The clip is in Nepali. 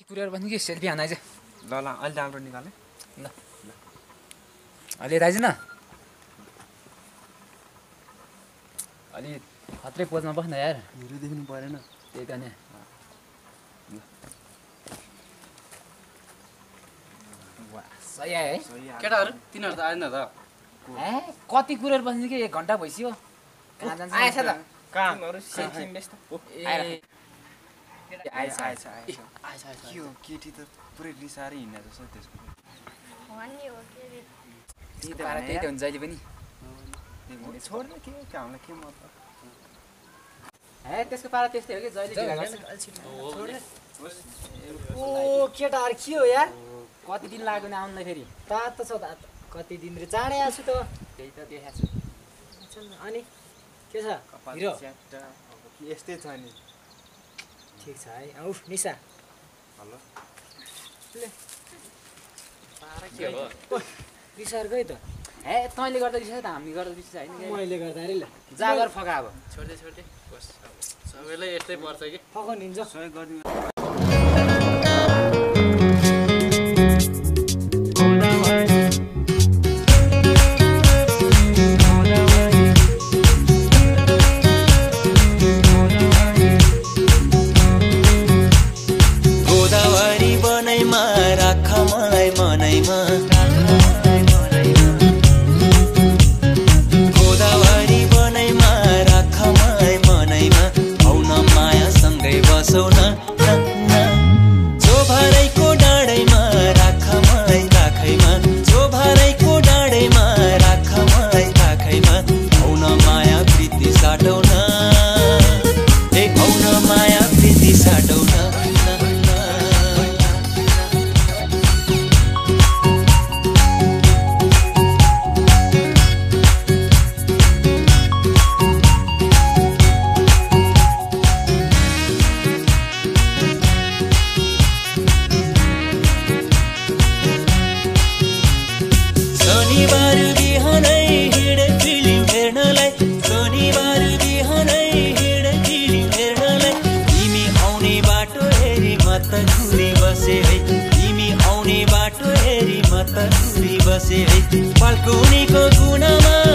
कुरियर बस्नु कि सेल्फी हाना चाहिँ ल ल अलि राम्रो निकाले ल अलि राइज न अलि खत्रै पोजमा बस्न यार हिरो देख्नु परेन त्यही त नि सही आयो है केटाहरु तिनीहरु त आएन त ए कति कुरियर बस्नु कि 1 घण्टा भइसक्यो कहाँ जान्छ आएछ त कहाँ तिमीहरु सेल्फी व्यस्त आएछ के हो केटी त पुरै रिसारै हिँड्ने जस्तो त्यसको त्यही त हुन्छ अहिले पनि छोड्न के हामीलाई के मतलब ए त्यसको पारा त्यस्तै हो कि जहिले ओ केटाहरु के हो यार कति दिन लाग्यो नि आउनलाई फेरि तातो छ तातो कति दिन रे चाँडै आछु त त्यही त देखाछु अनि के छ हिरो यस्तै छ नि ठीक छ है औ निसा हेलो ले पारा के हो रिसार गयो त ए तैँले गर्दा रिसायो त हामी गर्दा रिसायो हैन मैले गर्दा रे ल जागर फका अब छोड्दे बस सबैलाई यस्तै पर्छ कि फकन हिन्छ सहयोग गर्दिनु गोदावरी बनैमा राख मलाई मनैमा गोदावरी बनैमा राख मलाई मनैमा आउन मायासँगै बसौ न चोभरैको डाँडैमा राख मलाई काखैमा चोभरैको डाँडैमा राख मलाई काखैमा आउन माया प्रीति साटौ न ए आउन माया प्रीति साटौ न शनिबार बिहानै हिँडे फिल्म हेर्नलाई शनिबार बिहानै हिँडे फिल्म हेर्नलाई तिमी आउने बाटो हेरी म त घुरी बसे है तिमी आउने बाटो हेरी म त घुरी बसे है बाल्कुनीको कुनामा